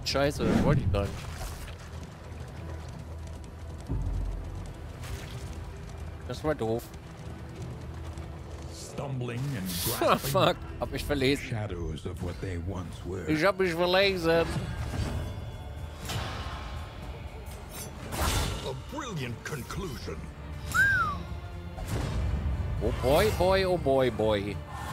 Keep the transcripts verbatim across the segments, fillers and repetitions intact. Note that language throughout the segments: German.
scheiße, das wollte ich gar nicht. Das war doof. Stumbling and Ah, grasping fuck, hab mich verlesen. shadows of what they once were. Ich hab mich verlesen. A brilliant conclusion. Oh boy, boy, oh boy, boy.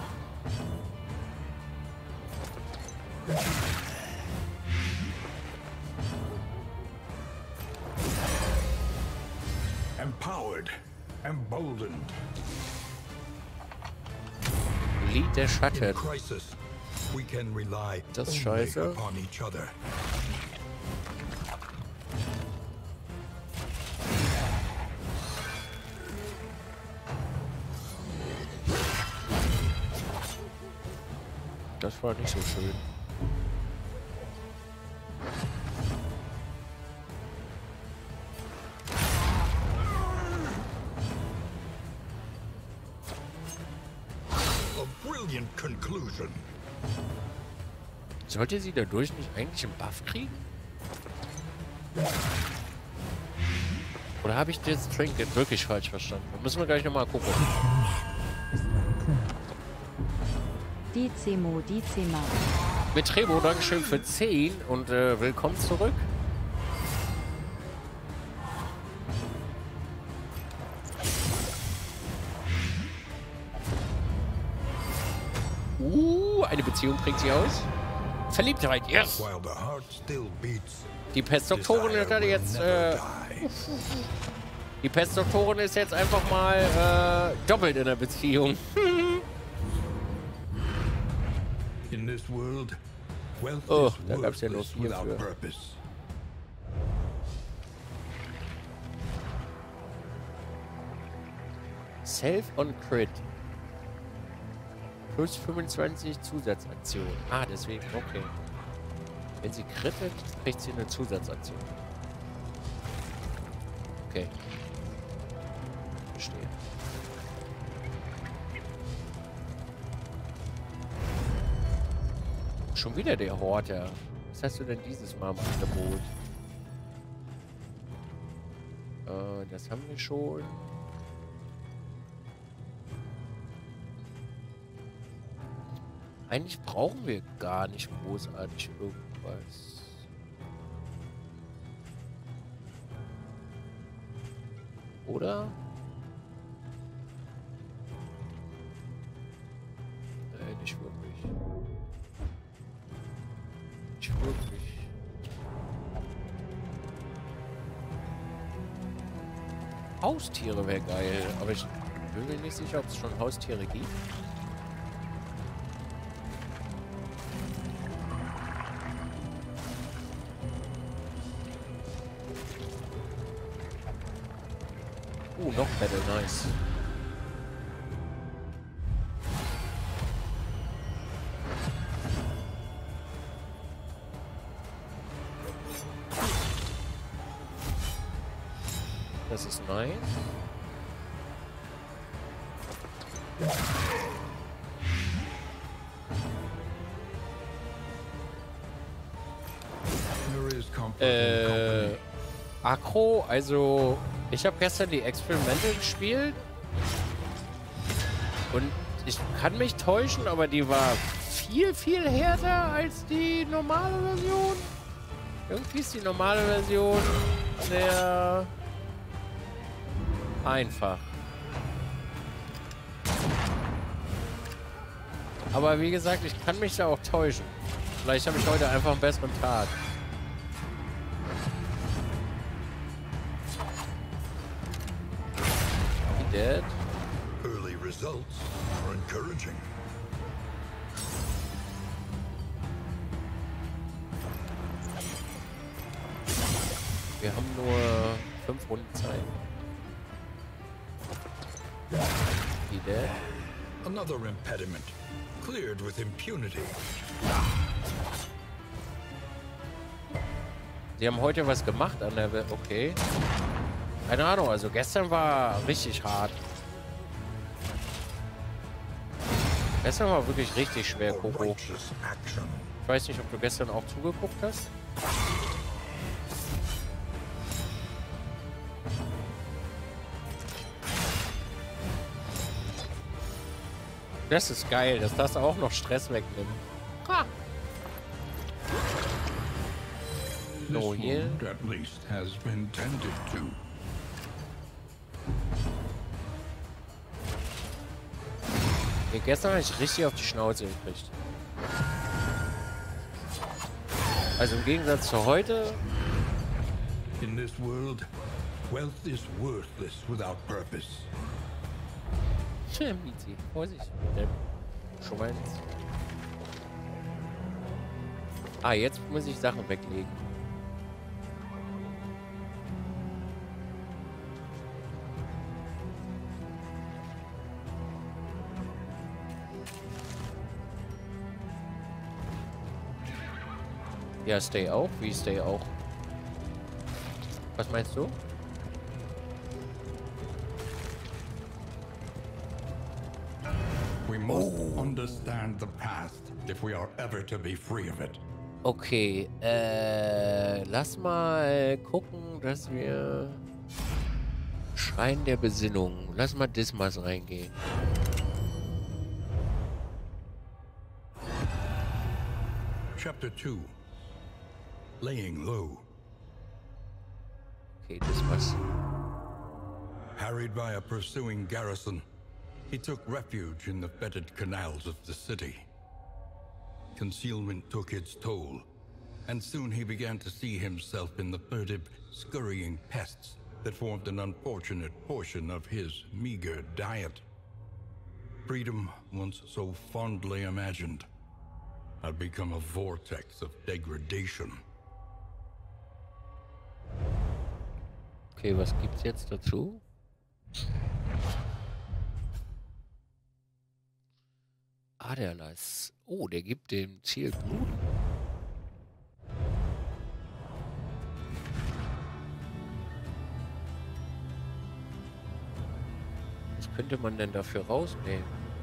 Empowered, emboldened. Lied der In Schatten. crisis, we can rely Das ist only scheiße. upon each other. Das war nicht so schön. A brilliant conclusion. Sollte sie dadurch nicht eigentlich einen Buff kriegen? Oder habe ich das Trinket wirklich falsch verstanden? Da müssen wir gleich nochmal gucken. Die Zemo, die Zema. Mit Trebo, Dankeschön für zehn und äh, willkommen zurück. Uh, eine Beziehung bringt sie aus. Verliebtheit, yes! While the heart still beats, Die Pestdoktorin ist desire da will jetzt, never äh, die. die Pestdoktorin ist jetzt einfach mal äh, doppelt in der Beziehung. In this world, wealth Oh, is da gab's ja nur worthless vier without für. purpose. Self on Crit. Plus fünfundzwanzig Zusatzaktionen. Ah, deswegen, okay. Wenn sie crittet, kriegt sie eine Zusatzaktion. Okay. Verstehe. Schon wieder der Horter. Was hast du denn dieses Mal im Angebot? Äh, das haben wir schon. Eigentlich brauchen wir gar nicht großartig irgendwas. Oder? Nee, nicht wirklich. Nicht wirklich. Haustiere wäre geil, aber ich bin mir nicht sicher, ob es schon Haustiere gibt. Uh, noch Battle, nice. Das ist nice. There is comfort in Äh, company. Akro, also ich habe gestern die Experimente gespielt und ich kann mich täuschen, aber die war viel, viel härter als die normale Version. Irgendwie ist die normale Version sehr einfach. Aber wie gesagt, ich kann mich da auch täuschen. Vielleicht habe ich heute einfach einen besseren Tag. Dead. Early results are encouraging. Wir haben nur fünf Runden Zeit. Die Dead. Another impediment, cleared with impunity. Sie haben heute was gemacht an der Welt. Okay. Keine Ahnung, also gestern war richtig hart. Gestern war wirklich richtig schwer, A Coco. righteous action. Ich weiß nicht, ob du gestern auch zugeguckt hast. Das ist geil, dass das auch noch Stress wegnimmt. Ha! This So, hier. wound, at least, has been tended to. Okay, gestern habe ich richtig auf die Schnauze gekriegt. Also im Gegensatz zu heute. In this world, wealth is worthless without purpose. Tja, Mizi, Vorsicht. Der schon mal ins. Ah, jetzt muss ich Sachen weglegen. Ja, Stay auch. Wie Stay auch? Was meinst du? We must understand the past if we are ever to be free of it. Okay, äh, lass mal gucken, dass wir Schrein der Besinnung. Lass mal Dismas reingehen. Chapter two. Laying low. Okay, Dismas. Harried by a pursuing garrison, he took refuge in the fetid canals of the city. Concealment took its toll, and soon he began to see himself in the furtive, scurrying pests that formed an unfortunate portion of his meager diet. Freedom, once so fondly imagined, had become a vortex of degradation. Okay, was gibt's jetzt dazu? Aderlass. Oh, der gibt dem Ziel Blut. Was könnte man denn dafür rausnehmen?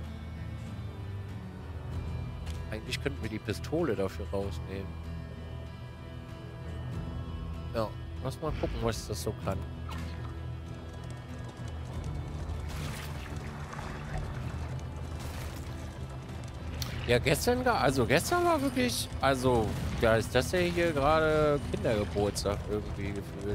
Eigentlich könnten wir die Pistole dafür rausnehmen. Ja, lass mal gucken, was das so kann. Ja, gestern, also gestern war wirklich, also, ja, ist das ja hier gerade Kindergeburtstag irgendwie gefühlt.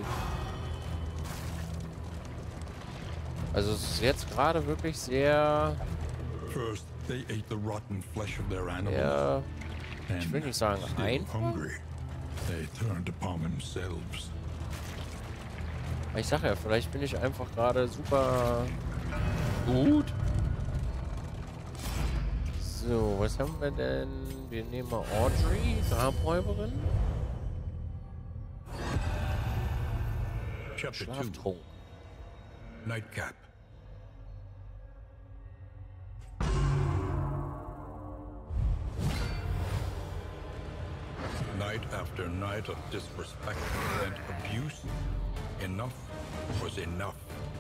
Also es ist jetzt gerade wirklich sehr, First, they ate the rotten flesh of their animals. ja, and ich will nicht sagen still einfach. hungry, they turned upon themselves. Ich sag ja, vielleicht bin ich einfach gerade super gut. So, was haben wir denn? Wir nehmen mal Audrey, Grabräuberin. Chapter two. Schlaftrunk. Nightcap. Night after night of disrespect and abuse, enough was enough.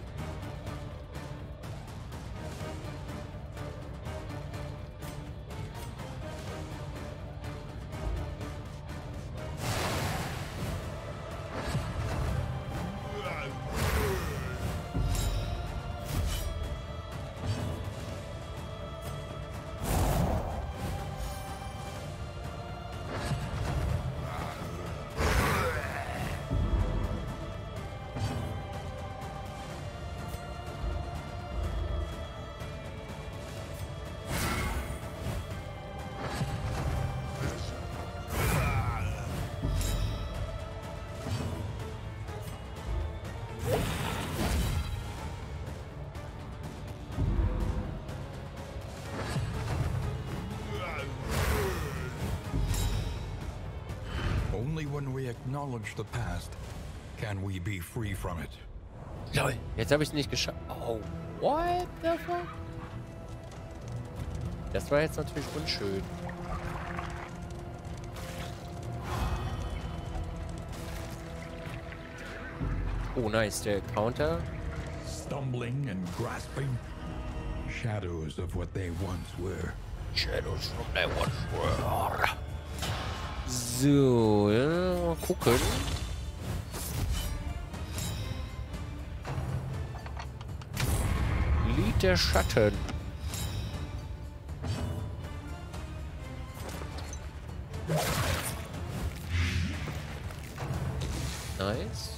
Only when we acknowledge the past can we be free from it. Lol, jetzt habe ich es nicht geschafft. Oh, what the fuck? Das war jetzt natürlich unschön. Oh, nice, der Counter. Stumbling and grasping, shadows of what they once were. Shadows from that one. So, ja, gucken. Lied der Schatten. Nice.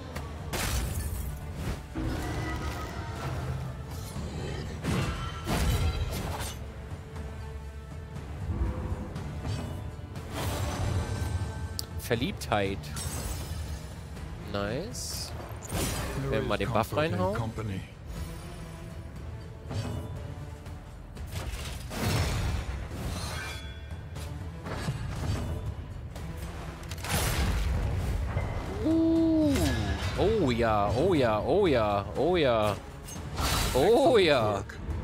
Verliebtheit. Nice. Wenn wir mal den Buff reinhauen. Uh. Oh ja, oh ja, oh ja, oh ja. Oh ja.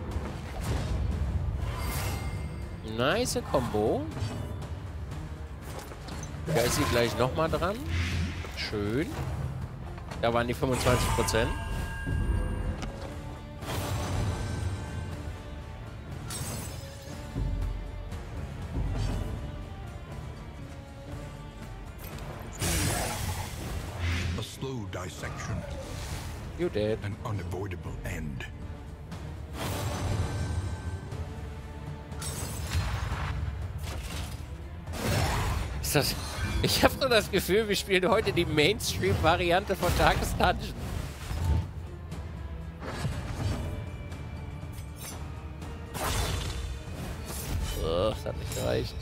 Nice Combo. Da ist sie gleich nochmal dran. Schön. Da waren die fünfundzwanzig Prozent. A slow dissection. You did. An unavoidable end. Ist das... Ich habe so das Gefühl, wir spielen heute die Mainstream-Variante von Darkest Dungeon. Oh, das hat nicht gereicht.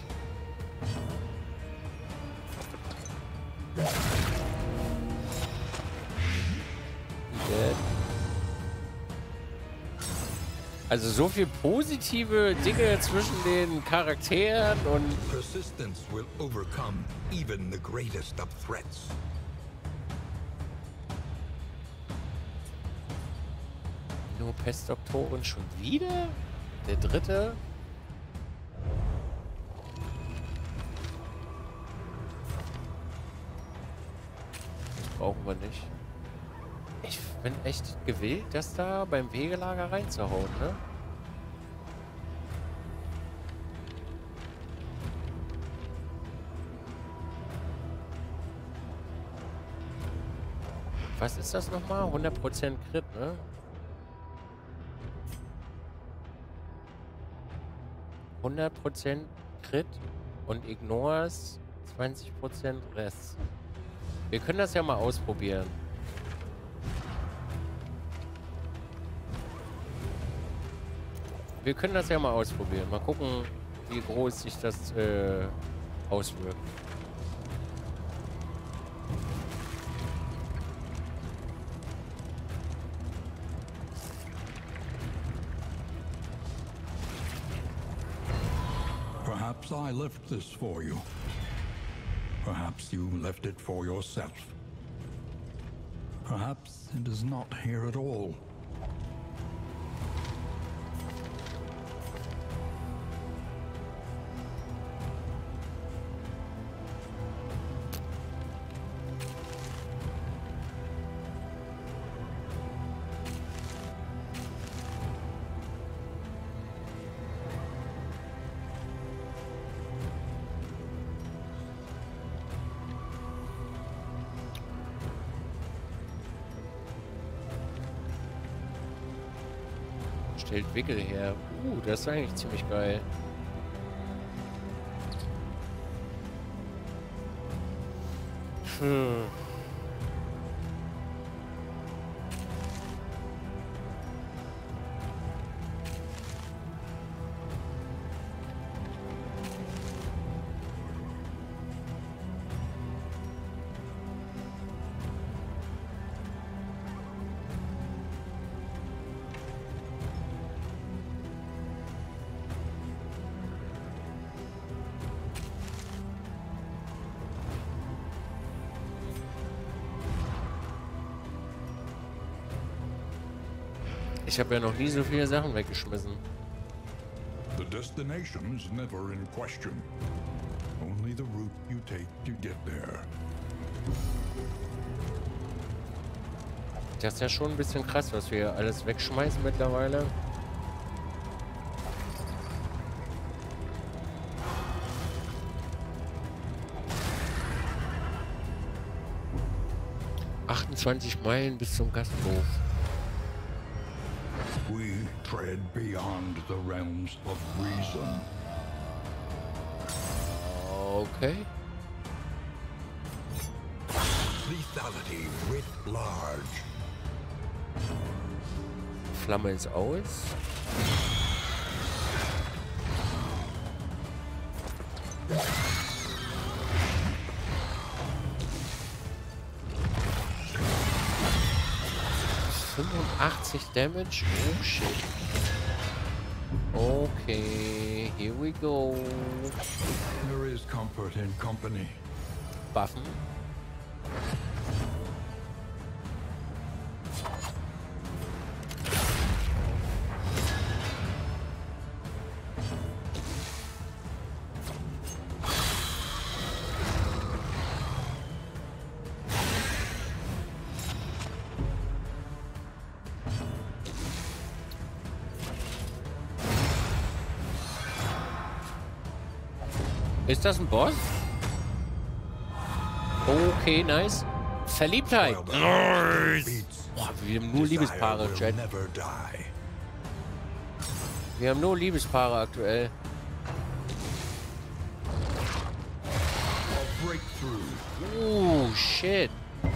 Dead. Also so viel positive Dinge zwischen den Charakteren und... Persistence will overcome even the greatest of threats. Nur Pestdoktoren schon wieder? Der dritte? Das brauchen wir nicht. Ich bin echt gewillt, das da beim Wegelager reinzuhauen, ne? Was ist das nochmal? hundert Prozent Crit, ne? hundert Prozent Crit und Ignores zwanzig Prozent Rest. Wir können das ja mal ausprobieren. Wir können das ja mal ausprobieren. Mal gucken, wie groß sich das äh, auswirkt. Perhaps I left this for you. Perhaps you left it for yourself. Perhaps it is not here at all. Stellt Wickel her. Uh, das ist eigentlich ziemlich geil. Hm. Ich habe ja noch nie so viele Sachen weggeschmissen. The destination is never in question. Only the route you take to get there. Das ist ja schon ein bisschen krass, was wir alles wegschmeißen mittlerweile. achtundzwanzig Meilen bis zum Gasthof. We tread beyond the realms of reason. Okay. Lethality writ large. Flamme ist aus. fünfundachtzig Damage. Oh shit. Okay, here we go. There is comfort in company. Waffen. Ist das ein Boss? Okay, nice. Verliebtheit. Nice. Boah, wir haben nur Liebespaare, Chat. Wir haben nur Liebespaare aktuell. Oh, shit.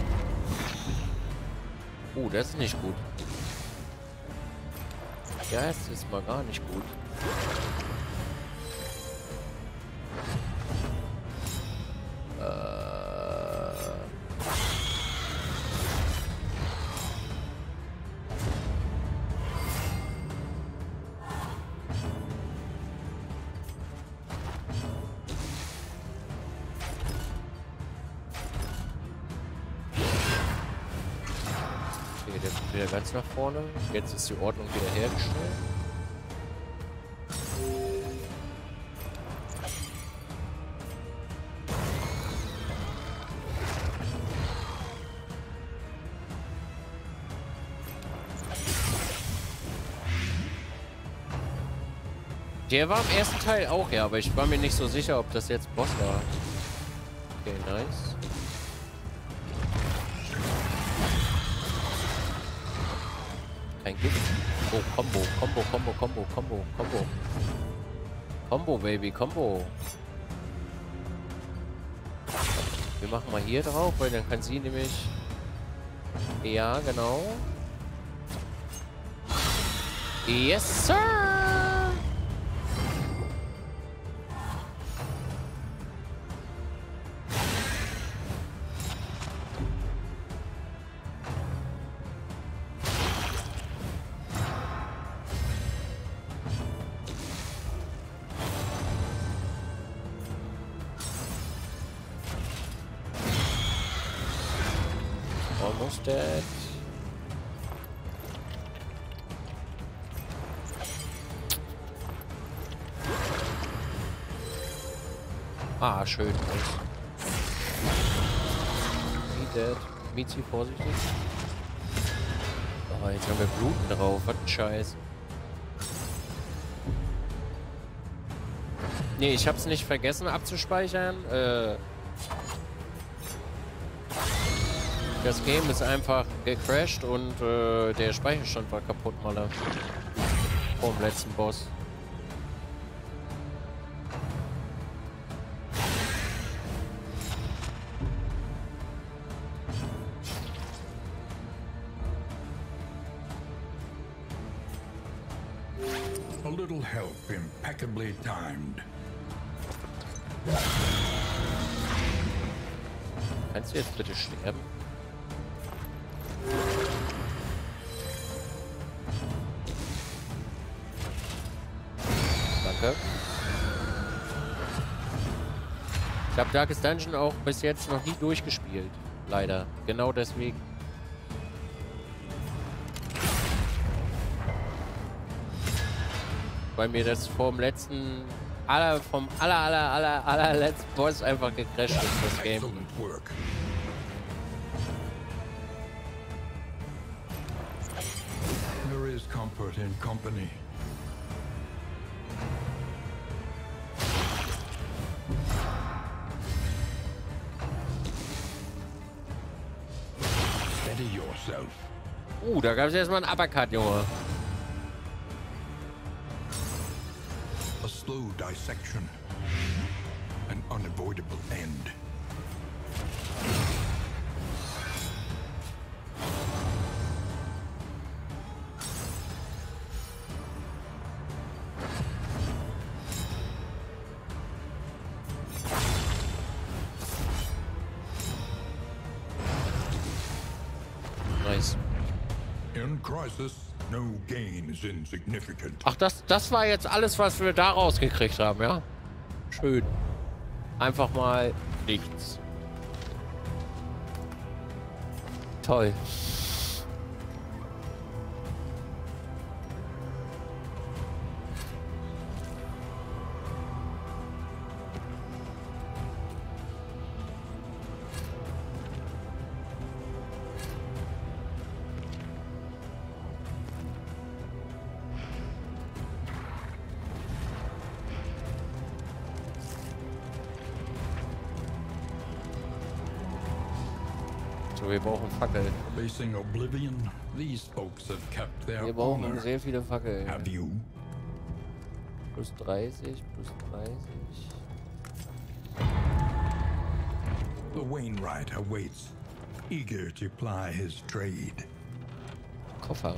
Oh, das ist nicht gut. Das ist mal gar nicht gut. Der kommt wieder ganz nach vorne. Jetzt ist die Ordnung wieder hergestellt. Der war im ersten Teil auch, ja, aber ich war mir nicht so sicher, ob das jetzt Boss war. Okay, nice. Kein Gift. Oh, Combo, Combo, Combo, Combo, Combo, Combo. Combo, Baby, Combo. Wir machen mal hier drauf, weil dann kann sie nämlich... Ja, genau. Yes, Sir! Almost dead. Ah, schön. He dead. Mizi, vorsichtig. Oh, jetzt haben wir Bluten drauf. Was ein Scheiß. Nee, ich hab's nicht vergessen abzuspeichern. Äh... Das Game ist einfach gecrashed und äh, der Speicherstand war kaputt, Maler. Vor dem letzten Boss. A little help impeccably timed. Kannst du jetzt bitte sterben? Danke. Ich habe Darkest Dungeon auch bis jetzt noch nie durchgespielt. Leider. Genau deswegen. Weil mir das vom letzten... Aller, vom aller, aller, aller, allerletzten Boss einfach gecrasht ist, das Game. There is comfort in company. Steady yourself. Uh, da gab es erstmal einen Uppercut, Junge. A slow dissection. An unavoidable end. Nice. In crisis, no gain is insignificant. Ach, das, das war jetzt alles, was wir da rausgekriegt haben, ja? Schön. Einfach mal nichts. Toll. So, wir brauchen Fackeln. Facing oblivion, these folks have kept their Wir brauchen honor. sehr viele Fackeln. Have you? Plus dreißig, plus dreißig. The Wainwright awaits, eager to ply his trade. Koffer.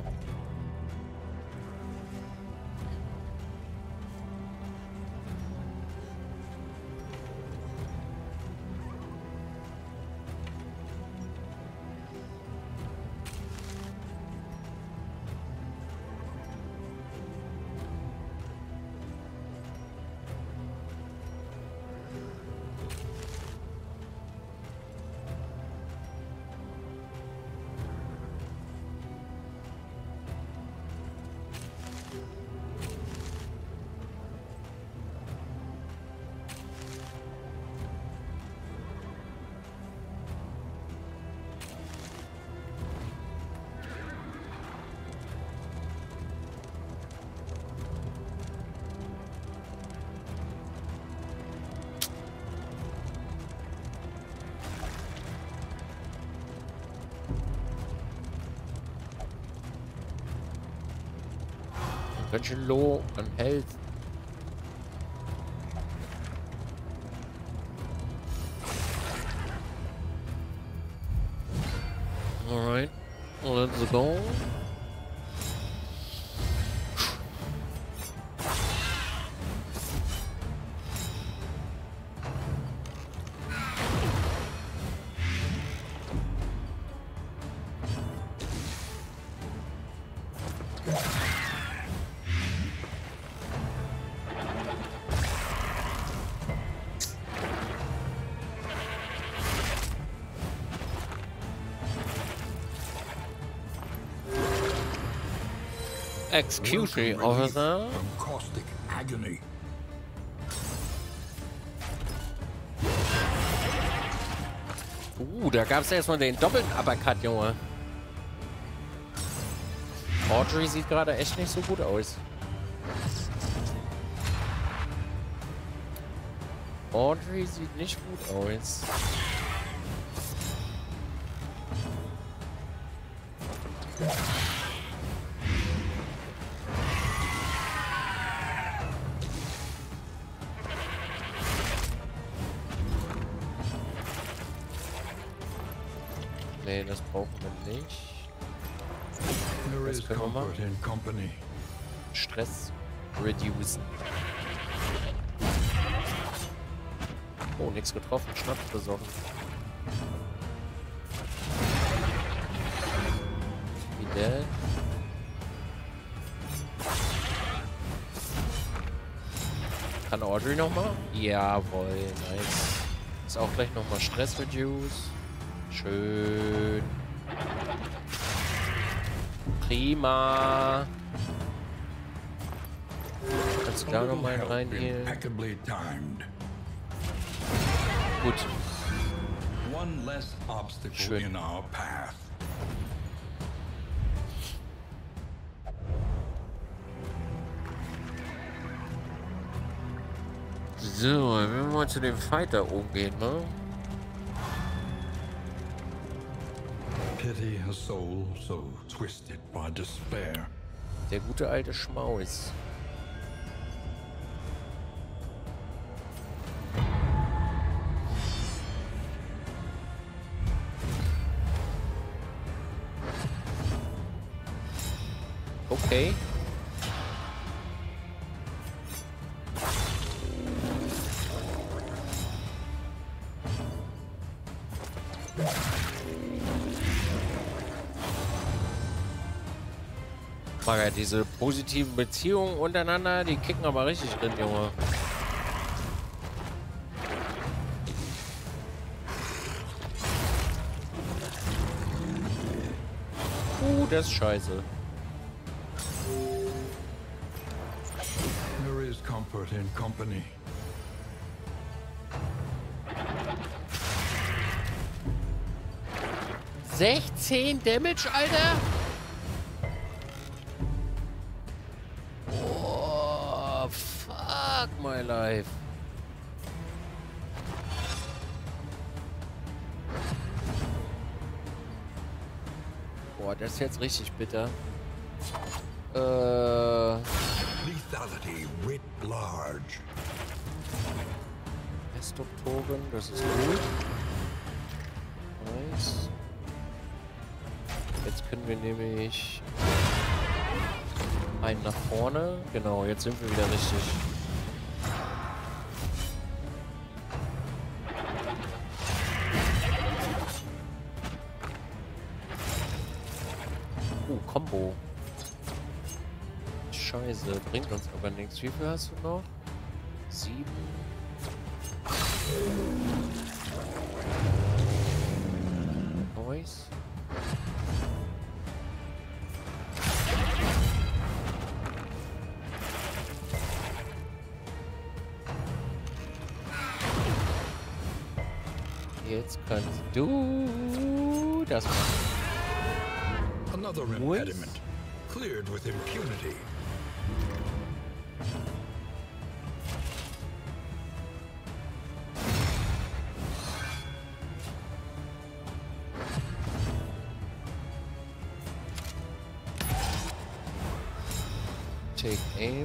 Ganz schön low an Health. Alright, let's go. Excuse me, officer. From caustic agony. Uh, da gab es erstmal den doppelten Uppercut, Junge. Audrey sieht gerade echt nicht so gut aus. Audrey sieht nicht gut aus. Nee, das brauchen wir nicht. There is is können wir comfort machen. in company. Stress reducen. Oh, nichts getroffen. Schnaps besorgen. Wie der? Kann Audrey nochmal? Jawohl, nice. Ist auch gleich nochmal Stress reduce. Schön. Prima. Kannst du da noch mal rein hier? Impeccably timed. Gut. One less obstacle Schön. in our path. So, wenn wir mal zu dem Fighter oben gehen, ne? Pity a soul so twisted by despair. Der gute alte Schmaus. Okay. Ja, diese positiven Beziehungen untereinander, die kicken aber richtig drin, Junge. Uh, das ist scheiße. There is comfort in company. sechzehn Damage, Alter? Oh, fuck my life. Boah, das ist jetzt richtig bitter. Äh... Lethality writ large. Pestdoktorin, das ist gut. Nice. Jetzt können wir nämlich einen nach vorne. Genau, jetzt sind wir wieder richtig. Uh, Combo. Scheiße, bringt uns aber nichts. Wie viel hast du noch? Sieben. Nice. Jetzt kannst du das machen. Another impediment, cleared with impunity. Take aim.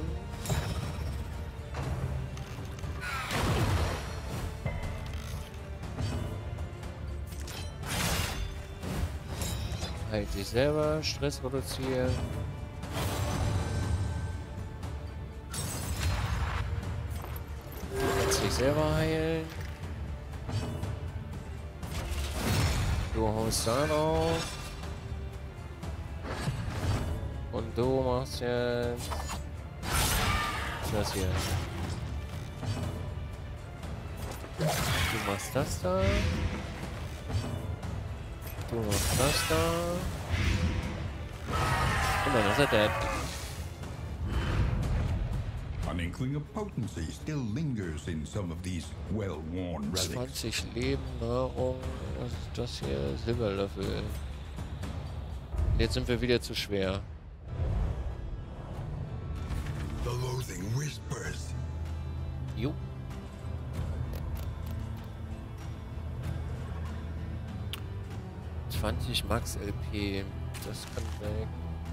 Halt dich selber, Stress reduzieren. Du kannst dich selber heilen. Du haust da drauf. Und du machst jetzt das hier. Du machst das da. Du machst das da. Und dann ist er dead. An inkling of potency still lingers in some of these well-worn relics. zwanzig Leben, Nahrung. Was ist das hier? Silberlöffel. Jetzt sind wir wieder zu schwer. The loathing whispers. Jo. zwanzig Max L P. Das kann weg.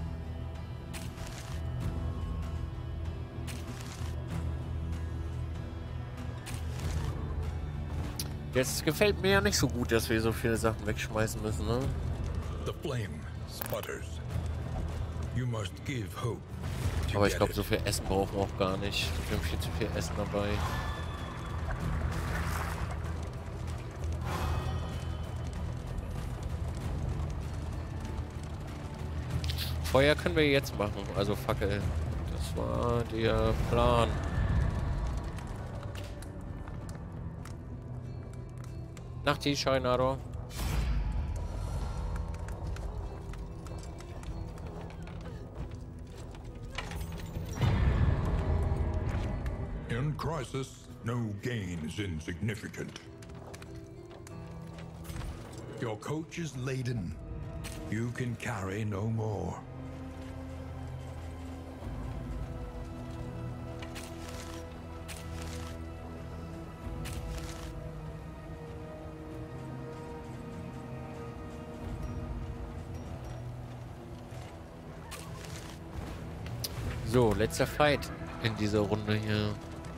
Jetzt gefällt mir ja nicht so gut, dass wir so viele Sachen wegschmeißen müssen, ne? The flame sputters. You must give hope. Aber ich glaube, so viel Essen brauchen wir auch gar nicht. Wir haben viel zu viel Essen dabei. Feuer können wir jetzt machen, also Fackel. Das war der Plan. Nachti, Scheinado. In crisis, no gain is insignificant. Your coach is laden. You can carry no more. So, letzter Fight in dieser Runde hier.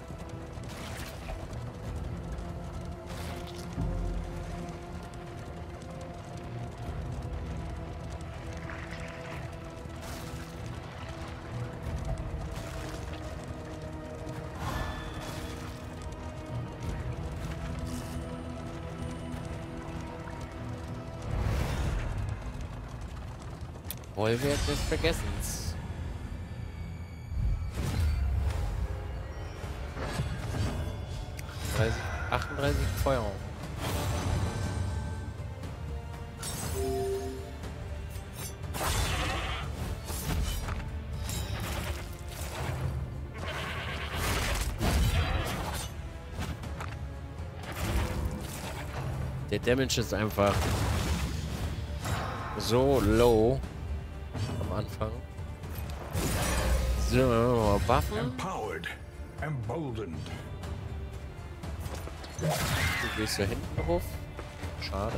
Bollwerk des Vergessens. achtunddreißig Feuer. Der Damage ist einfach so low am Anfang. So, Waffen. Empowered, emboldened. Du gehst da hinten drauf. Schade.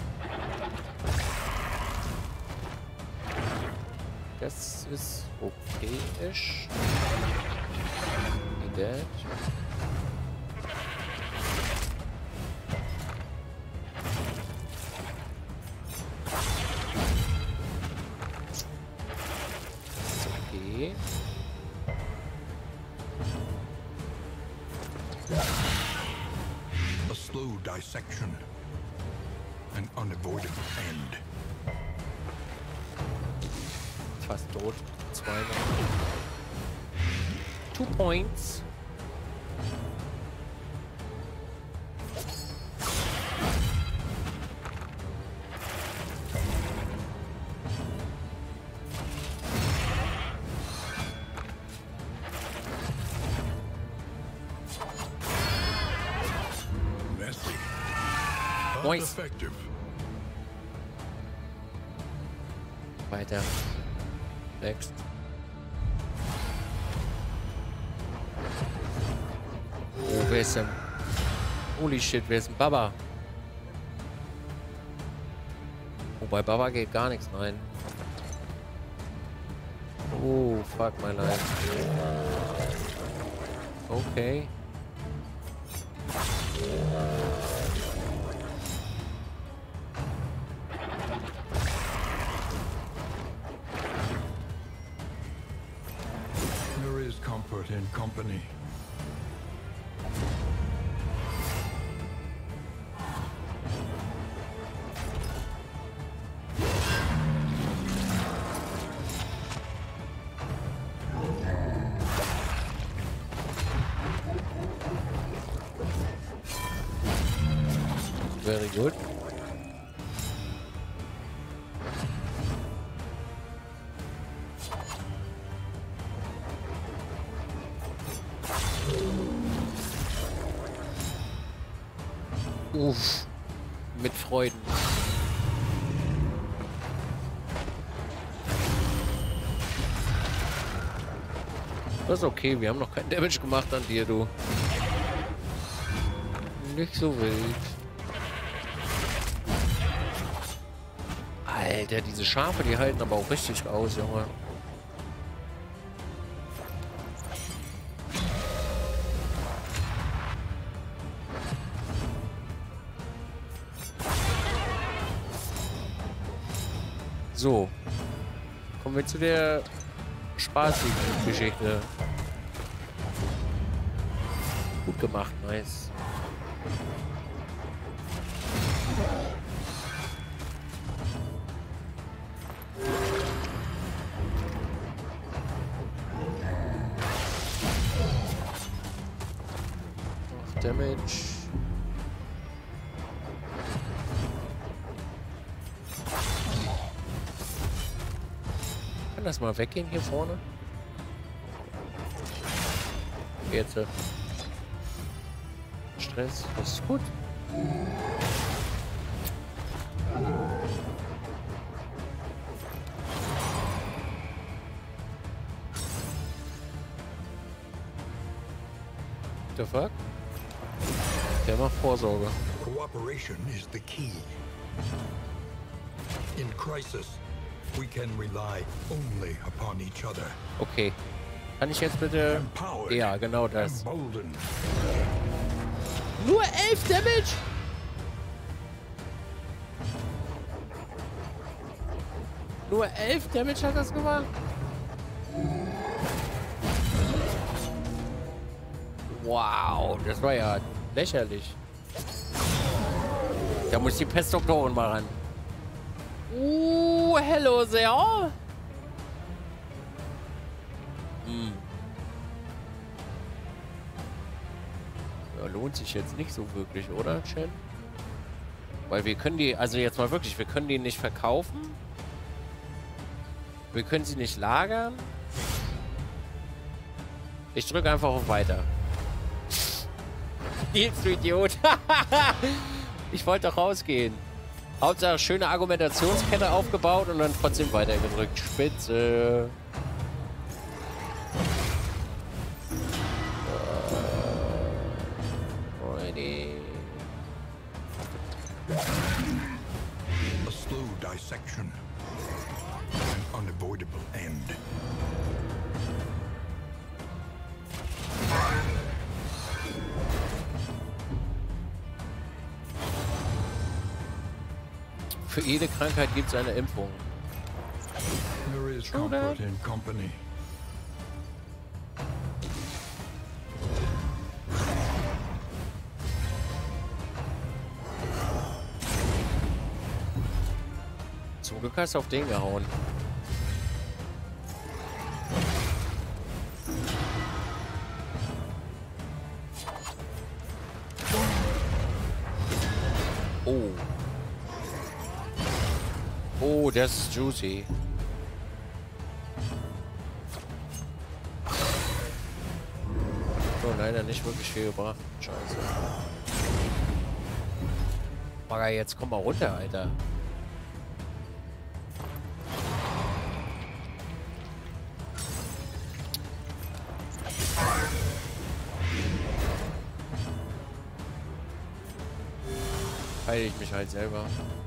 Das ist okay-isch. Wie das. Okay. A slow dissection. An unavoidable end. Fast tot. Zwei noch. Two points. Messy. Nice. Effective. Weiter. Next. Oh, wer ist denn? Holy shit, wer ist denn Baba? Oh, bei Baba geht gar nichts rein. Oh, fuck my life. Okay. There is comfort in company. Very good. Uff. Mit Freuden. Das ist okay, wir haben noch keinen Damage gemacht an dir, du. Nicht so wild. Alter, diese Schafe, die halten aber auch richtig aus, Junge. So. Kommen wir zu der spaßigen Geschichte. Gut gemacht, nice. Damage. Kann das mal weggehen hier vorne? Jetzt. Stress, das ist gut. What the fuck? Der macht Vorsorge. Cooperation is the key. In crisis, we can rely only upon each other. Okay. Kann ich jetzt bitte... Empowered. Ja, genau das. Emboldened. Nur elf Damage? Nur elf Damage hat das gemacht? Wow, das war ja lächerlich. Da muss die Pestdoktorin mal ran. Uh, hello there. Hm. Ja, lohnt sich jetzt nicht so wirklich, oder, Chen? Weil wir können die, also jetzt mal wirklich, wir können die nicht verkaufen. Wir können sie nicht lagern. Ich drücke einfach auf Weiter. Nils, du Idiot. Ich wollte doch rausgehen. Hauptsache schöne Argumentationskette aufgebaut und dann trotzdem weitergedrückt. Spitze. Alrighty. A slow dissection. An unavoidable end. Für jede Krankheit gibt es eine Impfung. There is comfort in company. Zum Glück hast du auf den gehauen. Oh. Oh, das ist juicy. So, leider nicht wirklich viel gebracht. Scheiße. Bagger, jetzt komm mal runter, Alter. Heile ich mich halt selber.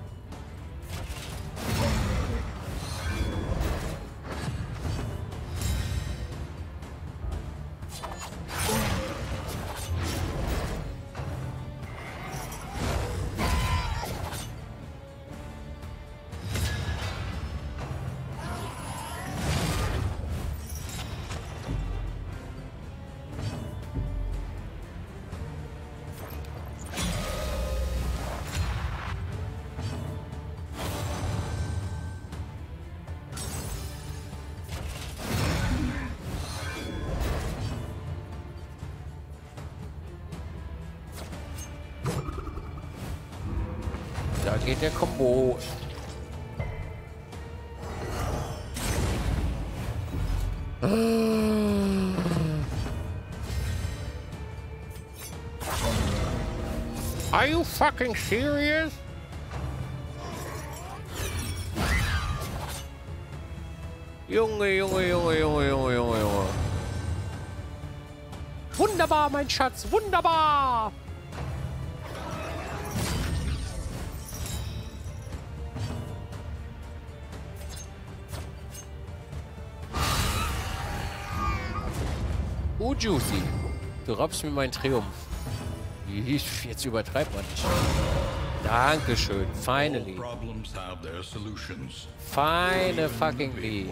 Da geht der Combo. Are you fucking serious? Junge, Junge, Junge, Junge, Junge, Junge, Junge. Wunderbar, mein Schatz, wunderbar! Oh, Juicy. Du raubst mir meinen Triumph. Jetzt übertreibt man nicht. Dankeschön. Finally. Feine fucking Lee.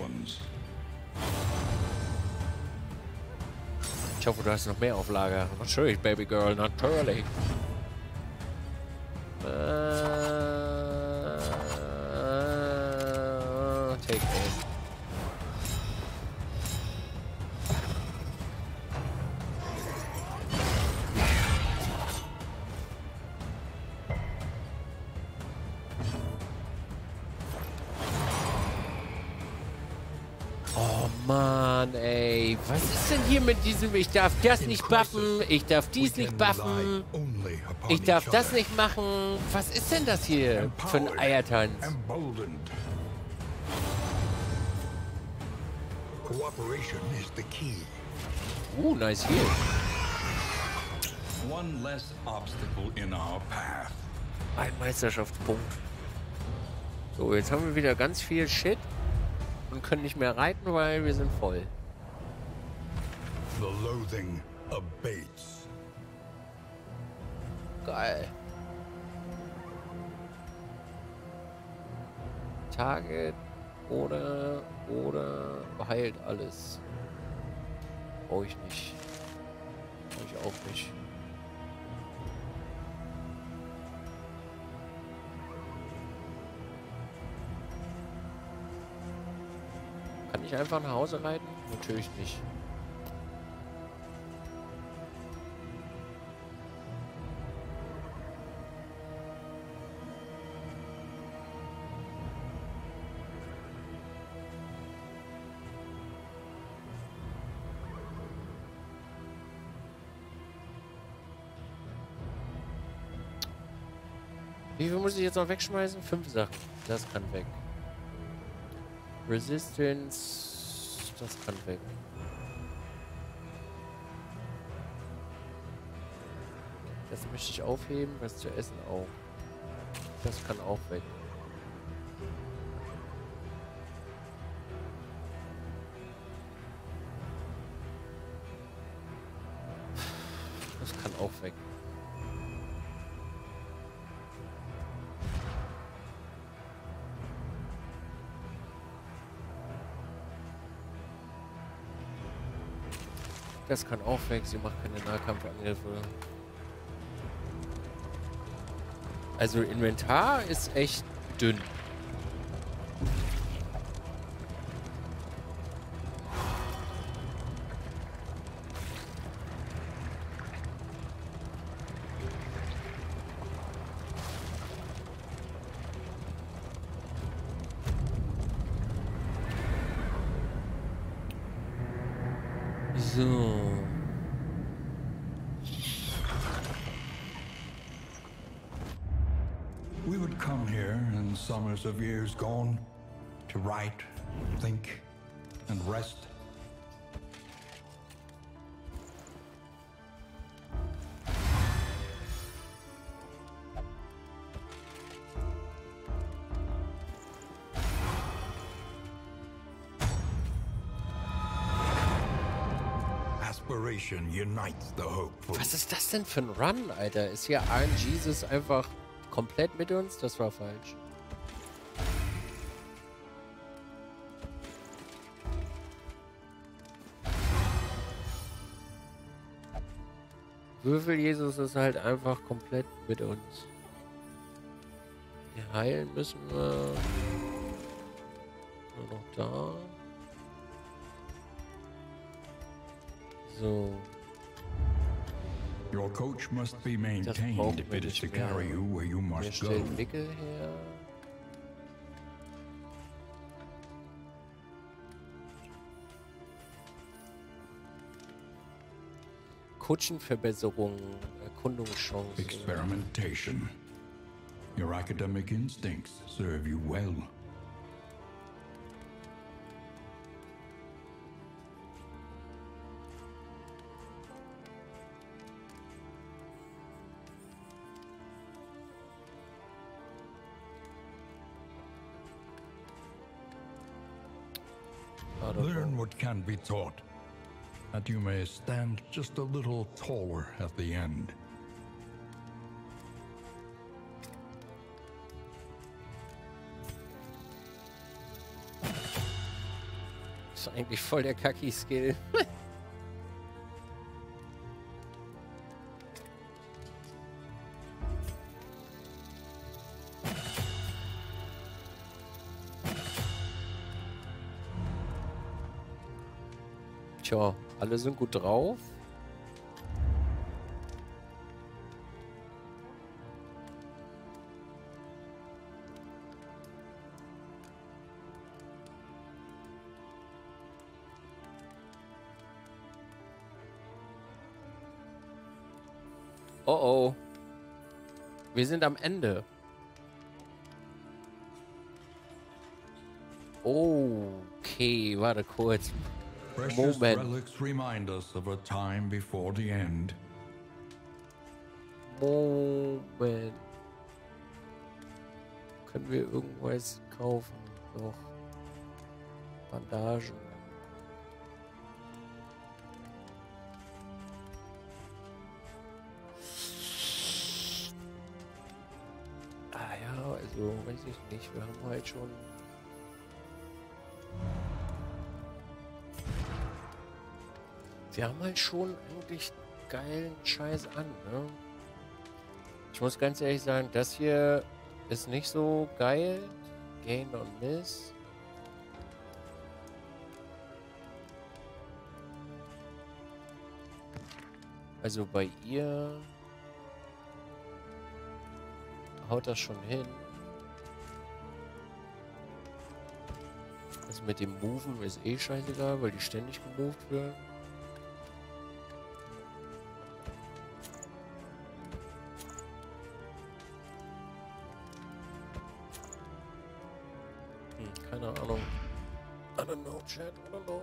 Ich hoffe, du hast noch mehr auf Lager. Natürlich, Baby Girl. Natürlich. Uh, take it. Mann, ey. Was ist denn hier mit diesem... Ich darf das nicht buffen. Ich darf dies nicht buffen. Ich darf das nicht machen. Was ist denn das hier für ein Eiertanz? Uh, nice hier. Ein Meisterschaftspunkt. So, jetzt haben wir wieder ganz viel Shit. Und können nicht mehr reiten, weil wir sind voll. The loathing abates. Geil. Target oder oder heilt alles. Brauche ich nicht. Brauche ich auch nicht. Kann ich einfach nach Hause reiten? Natürlich nicht. Wie viel muss ich jetzt noch wegschmeißen? Fünf Sachen. Das kann weg. Resistance. Das kann weg. Das möchte ich aufheben. Was zu essen auch. Das kann auch weg. Das kann auch weg. Das kann auch weg, sie macht keine Nahkampfangriffe. Also Inventar ist echt dünn. So. We would come here in summers of years gone to write, think, and rest. Aspiration unites the hopeful. Was ist das denn für ein Run, Alter? Ist hier Iron Jesus einfach komplett mit uns? Das war falsch. Würfel Jesus ist halt einfach komplett mit uns. Wir heilen müssen wir nur noch da. So. Your coach must be maintained if it is to carry you where you Wir must go. stellen Wickel her. Kutschenverbesserung, Erkundungschance. Experimentation. Your academic instincts serve you well. Learn what can be taught, that you may stand just a little taller at the end. Das ist eigentlich voll der Kaki-Skill. Tja, alle sind gut drauf. Oh oh. Wir sind am Ende. Okay, warte kurz. Precious Moment. relics remind us of a time before the end. Moment. Können wir irgendwas kaufen? Doch. Bandagen. Also, weiß ich nicht. Wir haben halt schon... Wir haben halt schon eigentlich geilen Scheiß an, ne? Ich muss ganz ehrlich sagen, das hier ist nicht so geil. Gain on Miss. Also bei ihr haut das schon hin. Das mit dem Moven ist eh scheißegal, weil die ständig gemoved werden. Hm, keine Ahnung. I don't know, chat, I don't know.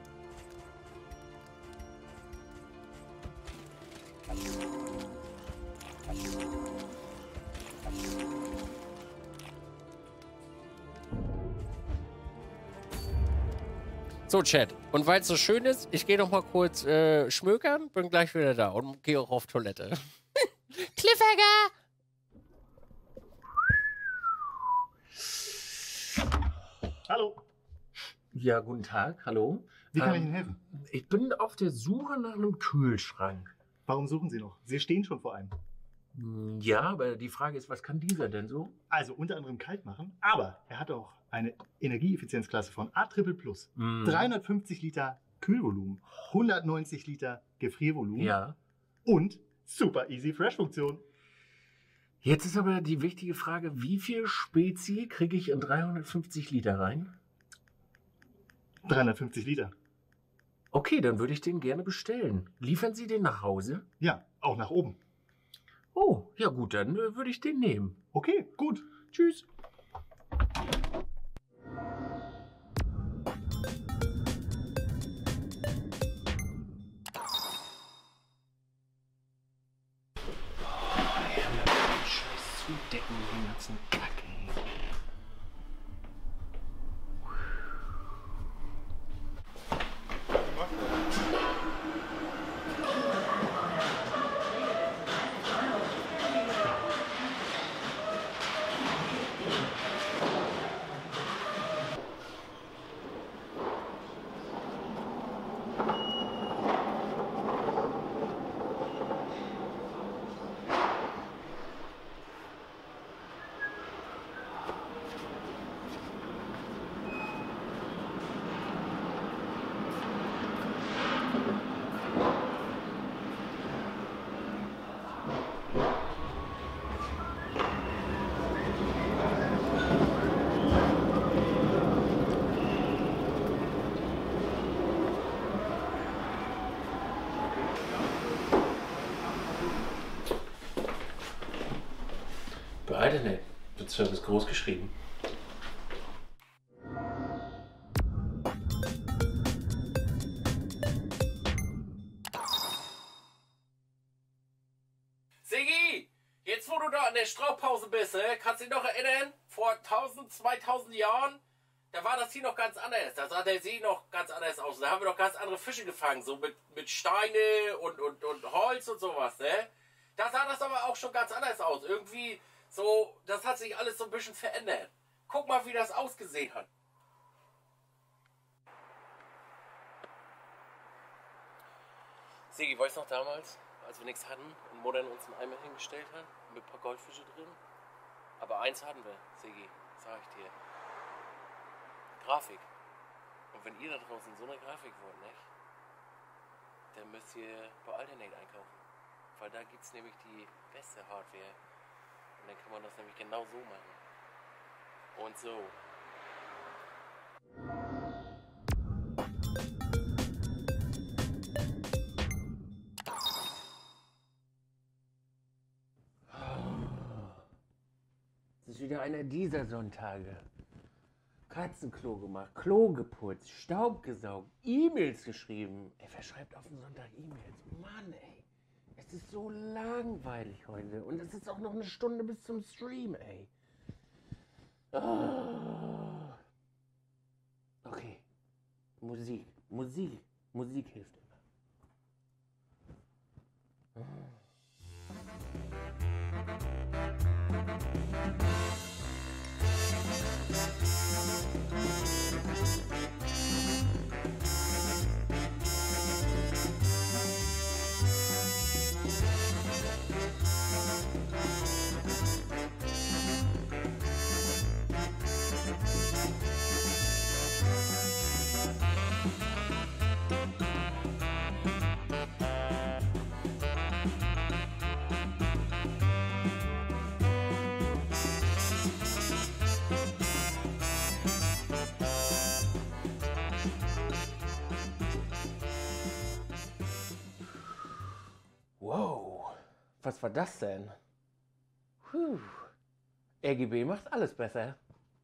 So, Chat. Und weil es so schön ist, ich gehe noch mal kurz äh, schmökern, bin gleich wieder da und gehe auch auf Toilette. Cliffhanger! Hallo. Ja, guten Tag, hallo. Wie kann Ähm, ich Ihnen helfen? Ich bin auf der Suche nach einem Kühlschrank. Warum suchen Sie noch? Sie stehen schon vor einem. Hm, Ja, aber die Frage ist, was kann dieser denn so? Also unter anderem kalt machen, aber er hat auch eine Energieeffizienzklasse von A Triple Plus. Hm, dreihundertfünfzig Liter Kühlvolumen, hundertneunzig Liter Gefriervolumen Ja. und Super Easy Fresh Funktion. Jetzt ist aber die wichtige Frage, wie viel Spezi kriege ich in dreihundertfünfzig Liter rein? dreihundertfünfzig Liter. Okay, dann würde ich den gerne bestellen. Liefern Sie den nach Hause? Ja, auch nach oben. Oh, ja gut, dann äh, würde ich den nehmen. Okay, gut. Tschüss. Scheiß Zudecken, den ganzen Kack, ey. Beeile nicht. Wird Service groß geschrieben. Siggi, jetzt wo du da an der Straupause bist, äh, kannst du dich noch erinnern? Vor tausend, zweitausend Jahren, da war das hier noch ganz anders. Da sah der See noch ganz anders aus. Da haben wir noch ganz andere Fische gefangen, so mit, mit Steine und, und, und Holz und sowas, ne? Da sah das aber auch schon ganz anders aus. Irgendwie so, das hat sich alles so ein bisschen verändert. Guck mal, wie das ausgesehen hat. Sigi, weißt du noch damals, als wir nichts hatten und Modern uns einen Eimer hingestellt hat mit ein paar Goldfische drin? Aber eins hatten wir, Sigi, sag ich dir. Grafik. Und wenn ihr da draußen so eine Grafik wollt, nicht? Dann müsst ihr bei Alternate einkaufen. Weil da gibt es nämlich die beste Hardware. Und dann kann man das nämlich genau so machen. Und so. Das ist wieder einer dieser Sonntage. Katzenklo gemacht, Klo geputzt, Staub gesaugt, E-Mails geschrieben. Ey, wer schreibt auf den Sonntag E-Mails? Mann, ey. Es ist so langweilig heute. Und es ist auch noch eine Stunde bis zum Stream, ey. Oh. Okay. Musik. Musik. Musik hilft immer. Was war das denn? Puh. R G B macht alles besser.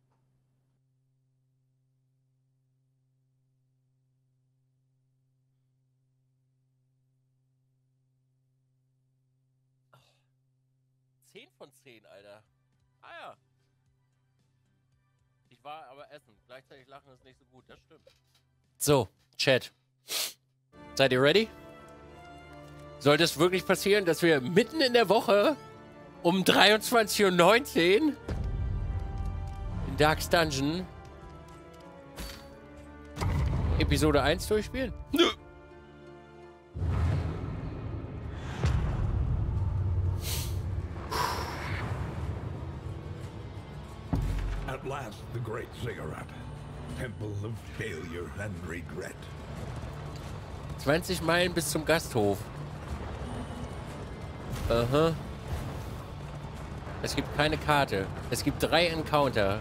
zehn von zehn, Alter. Ah ja. Ich war aber essen. Gleichzeitig lachen ist nicht so gut, das stimmt. So, Chat. Seid ihr ready? Sollte es wirklich passieren, dass wir mitten in der Woche um dreiundzwanzig Uhr neunzehn in Dark's Dungeon Episode eins durchspielen? Nö. At last, the great ziggurat, temple of failure and regret. zwanzig Meilen bis zum Gasthof. Aha. Es gibt keine Karte. Es gibt drei Encounter.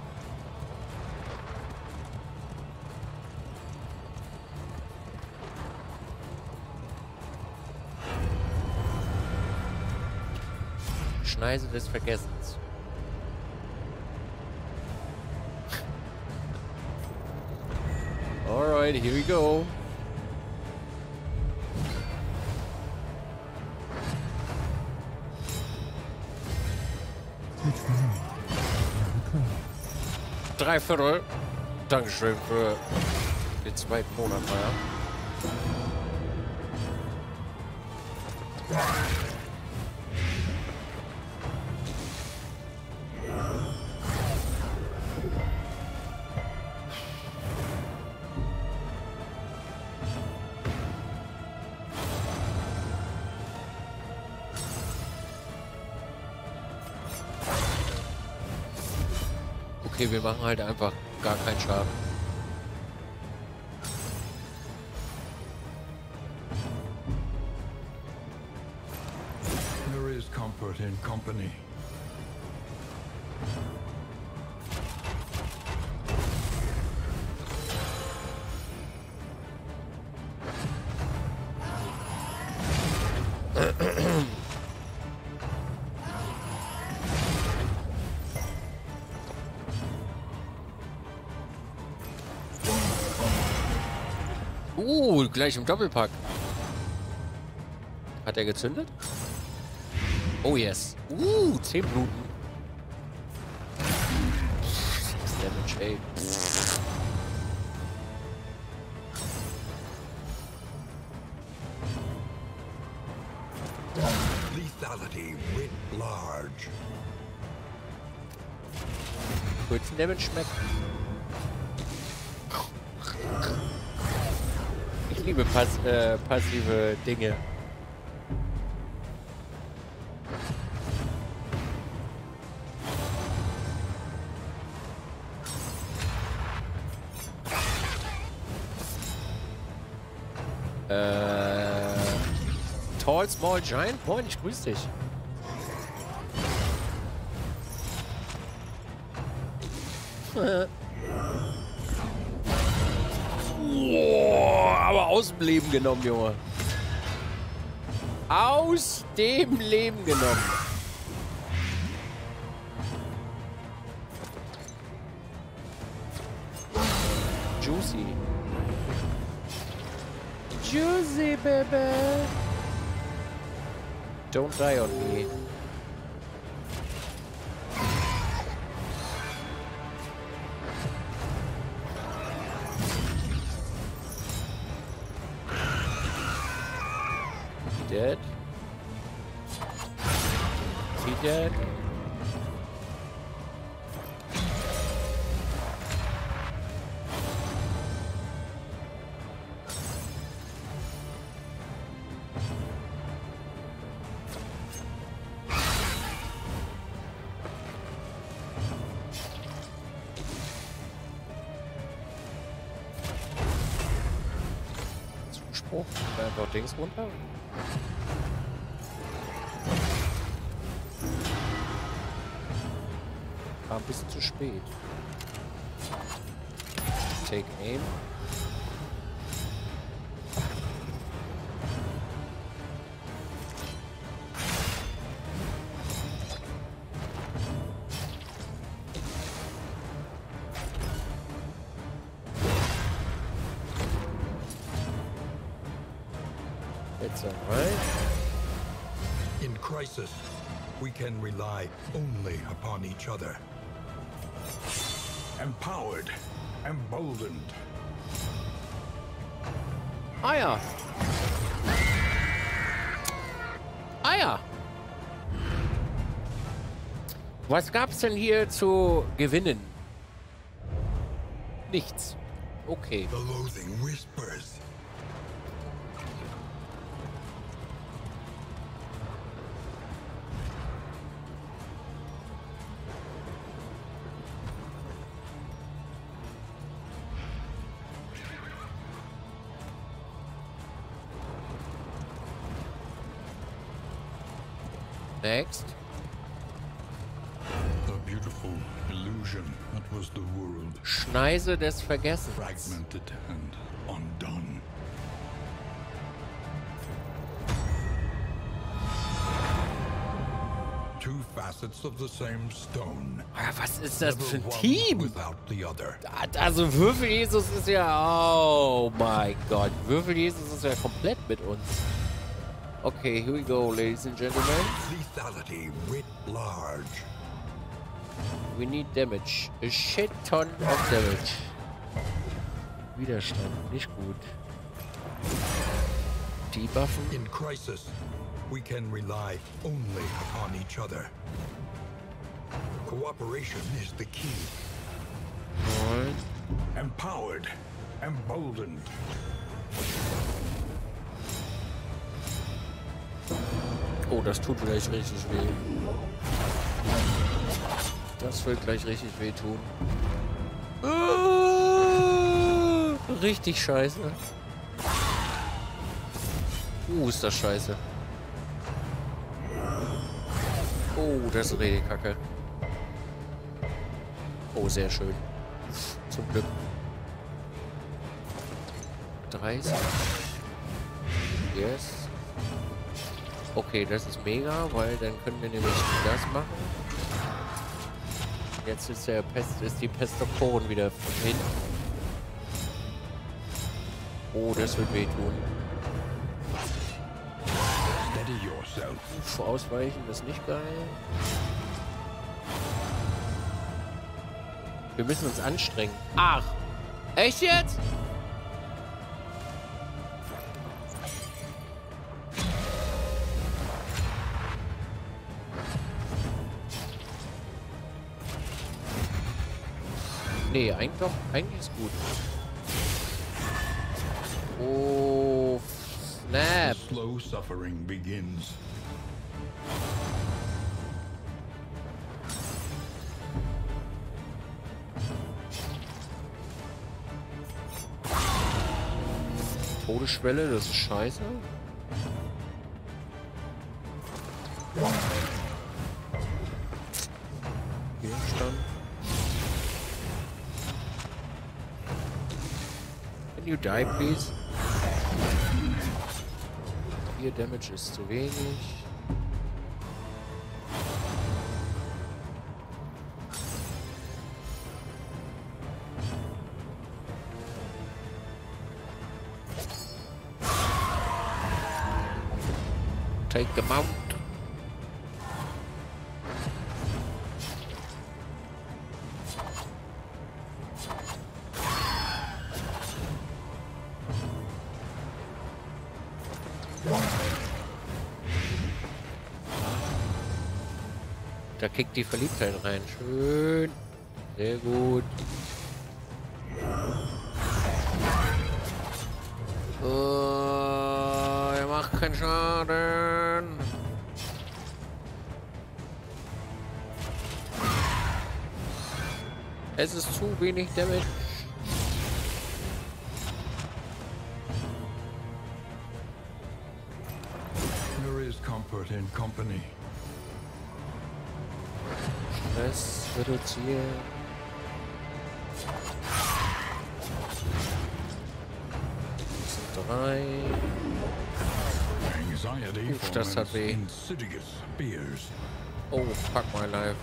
Schneise des Vergessens. Alright, here we go. Drei Viertel. Dankeschön für den zweiten Monat, ja. Okay, wir machen halt einfach gar keinen Schaden. There is comfort in company. Uh, gleich im Doppelpack. Hat er gezündet? Oh yes. Uh, zehn Bluten. sechs Damage, ey. Lethality writ large. Kurzen Damage schmeckt. Ich liebe pass äh, passive Dinge. Äh, Tall, Small, Giant? Moin, ich grüß dich. Boah, aber aus dem Leben genommen, Junge. Aus dem Leben genommen. Juicy. Juicy, baby. Don't die on me. Dead? Is he dead? Zuspruch? Einfach Dings runter? War ein bisschen zu spät. Take aim. Seltsam, right? In crisis, we can rely only upon each other. Empowered, emboldened. Ah ja. Ah ja. Was gab's denn hier zu gewinnen? Nichts. Okay. The loathing whispers. Next. A beautiful illusion that was the world. Schneise des Vergessens. Fragmented and undone. Two facets of the same stone. Ah, was ist das für ein Never one Team? without the other. Also Würfel-Jesus ist ja... Oh mein Gott. Würfel-Jesus ist ja komplett mit uns. Okay, here we go, ladies and gentlemen. Lethality writ large. We need damage. A shit ton of damage. Widerstand, nicht gut. Debuffen. In crisis, we can rely only upon each other. Cooperation is the key. Alright. Empowered, emboldened. Oh, das tut gleich richtig weh. Das wird gleich richtig weh tun. Ah, richtig scheiße. Uh, ist das scheiße. Oh, das ist richtig kacke. Oh, sehr schön. Zum Glück. dreißig. Yes. Okay, das ist mega, weil dann können wir nämlich das machen. Jetzt ist der Pest, ist die Pestoktoren wieder hin. Oh, das wird wehtun. Steady yourself. Uff, ausweichen ist nicht geil. Wir müssen uns anstrengen. Ach! Echt jetzt? Nee, eigentlich doch. Eigentlich ist gut. Oh, snap. The slow suffering begins. Todesschwelle, das ist scheiße. Widerstand. Can you die, please? vier Damage ist zu wenig. Take the mount. Da kickt die Verliebtheit rein. Schön. Sehr gut. Oh, er macht keinen Schaden. Es ist zu wenig Damage. There is comfort in company. Stress reduzieren. Das sind drei. Anxiety Uff, das hat foments weh. insidious fears. Oh, fuck my life.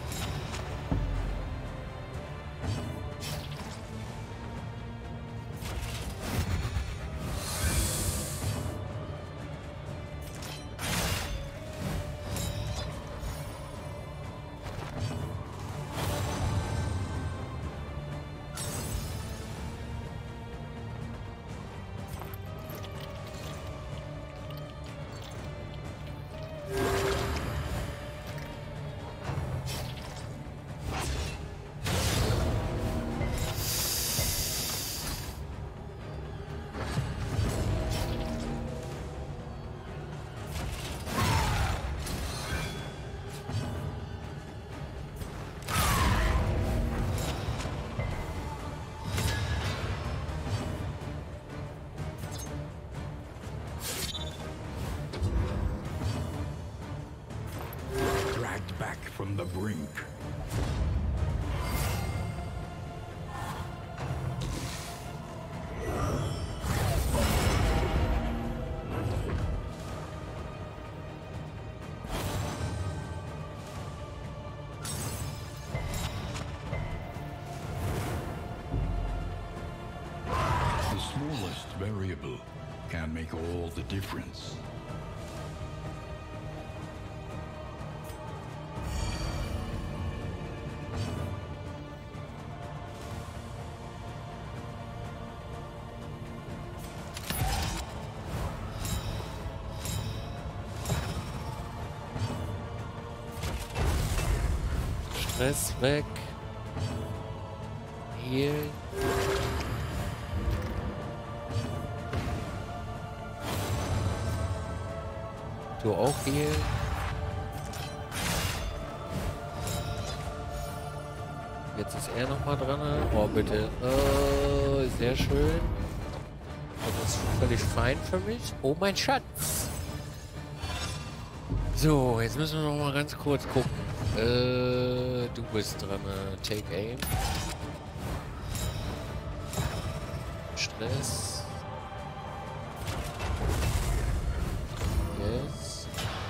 nibble can make all the difference. Stress weg. Hier. Du auch hier. Jetzt ist er noch mal dran. Oh, bitte. Oh, sehr schön. Das ist völlig fein für mich. Oh, mein Schatz. So, jetzt müssen wir noch mal ganz kurz gucken. Äh, du bist dran. Take aim. Stress. Yes.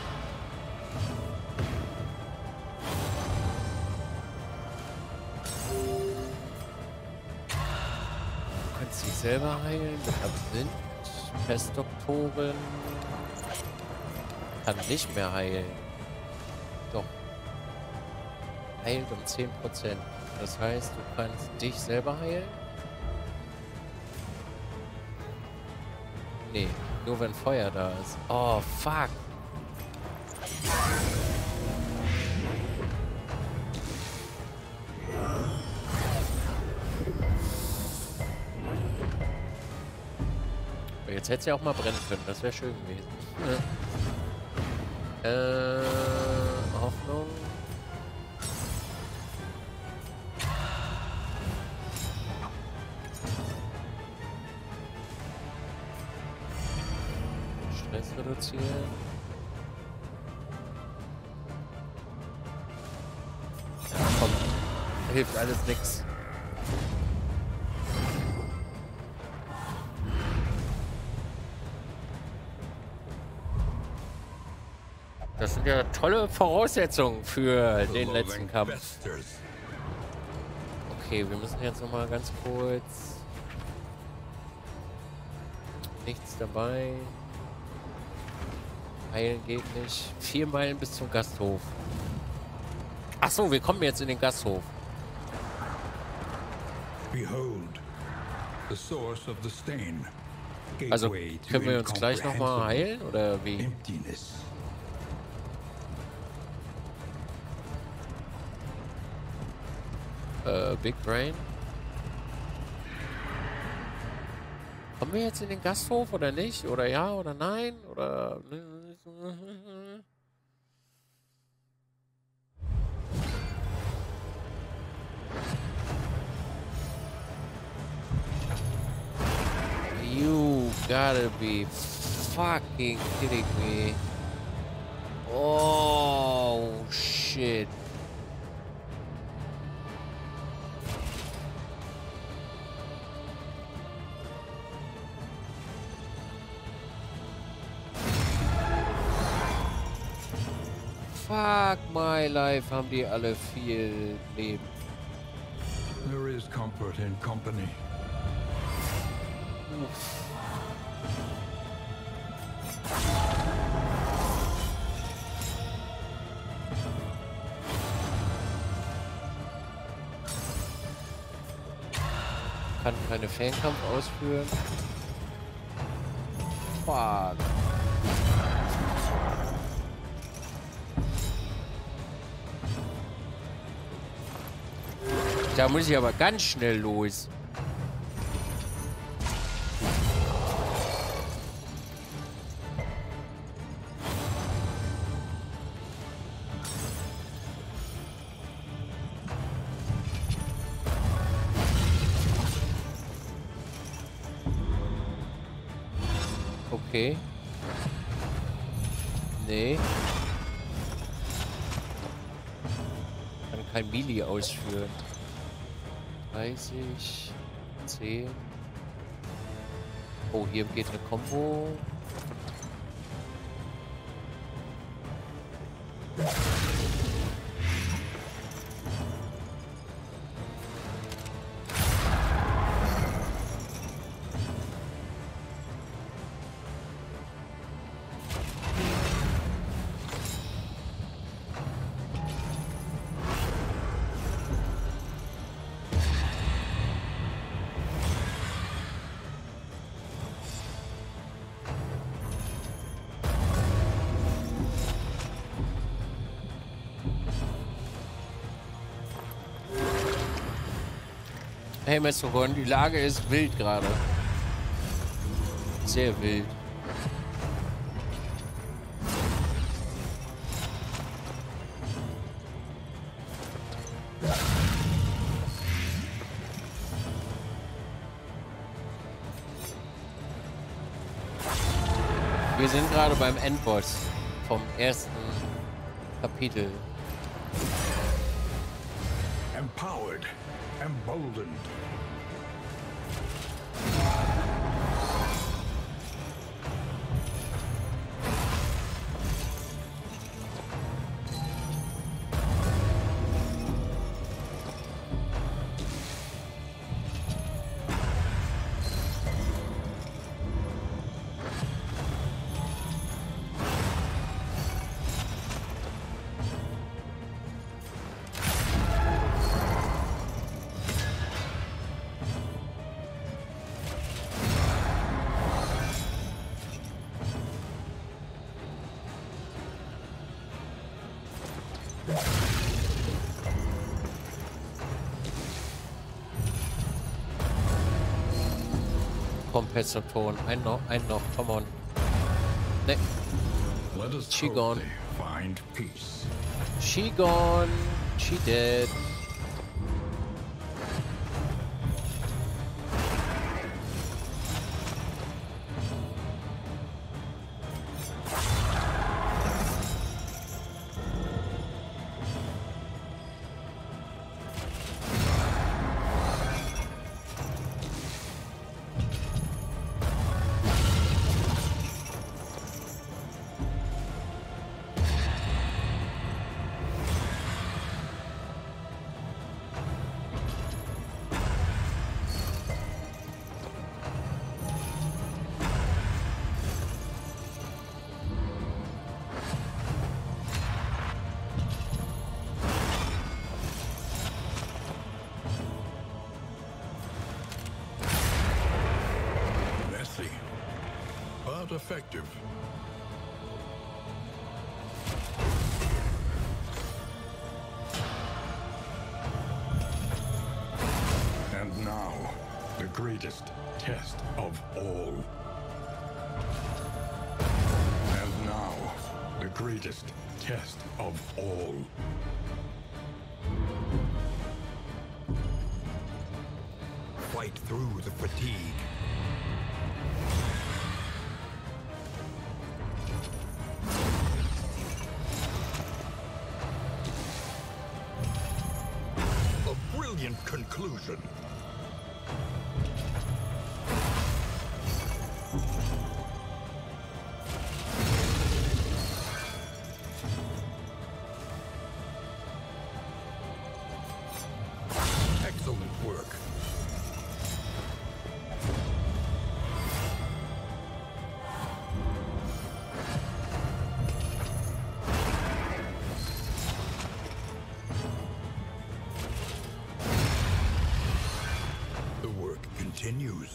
Du kannst dich selber heilen mit Absinth. Pestdoktorin kann nicht mehr heilen. Doch. Heilt um zehn Prozent. Das heißt, du kannst dich selber heilen. Nee, nur wenn Feuer da ist. Oh, fuck. Jetzt hätte es ja auch mal brennen können. Das wäre schön gewesen. Ja. Äh, Hoffnung. Stress reduzieren. Ja, komm. Hilft alles nix. Das sind ja tolle Voraussetzungen für den letzten Kampf. Okay, wir müssen jetzt noch mal ganz kurz. Nichts dabei. Heilen geht nicht. Vier Meilen bis zum Gasthof. Ach so, wir kommen jetzt in den Gasthof. Behold, the source of the stain. Also können wir uns gleich noch mal heilen oder wie? Emptiness. Äh, Big Brain. Kommen wir jetzt in den Gasthof oder nicht? Oder ja oder nein? Oder... You gotta be fucking kidding me. Oh, shit. Fuck my life, haben die alle viel Leben. There is comfort in company. Uff. Kann keine Fernkampf ausführen. Fuck. Da muss ich aber ganz schnell los. Okay. Nee. Kann kein Melee ausführen. dreißig, zehn. Oh, hier geht eine Combo. Hey Messeron, die Lage ist wild gerade. Sehr wild. Wir sind gerade beim Endboss vom ersten Kapitel. Empowered, emboldened. Kompensaton. Ein noch, ein noch, come on. Ne. Let us She hope gone. they find peace. She gone. She dead. Messy, but effective. And now, the greatest test of all. And now, the greatest test of all. Fight through the fatigue. A brilliant conclusion. Excellent work. The work continues.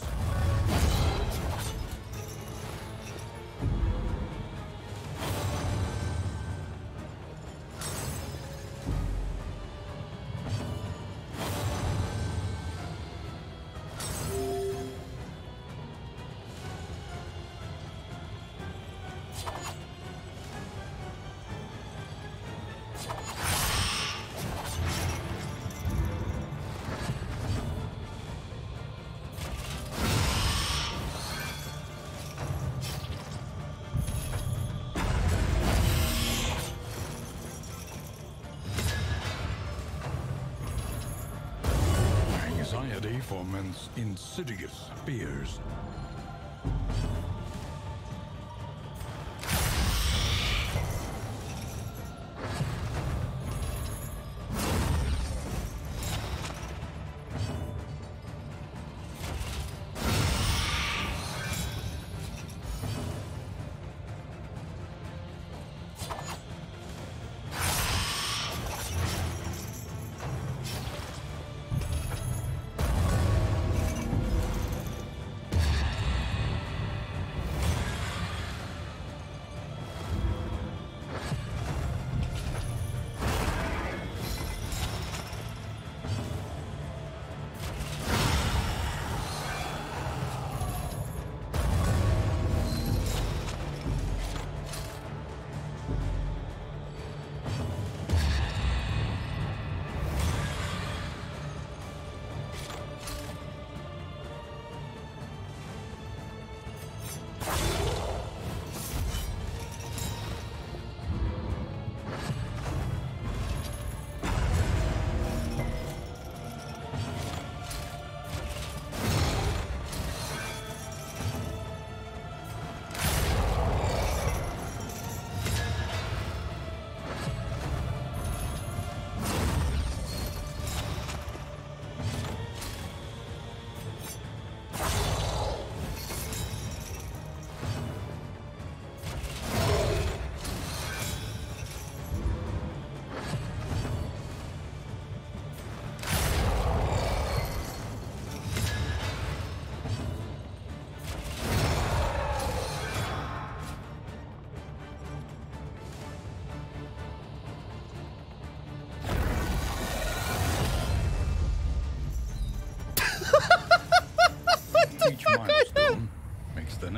Anxiety foments insidious fears.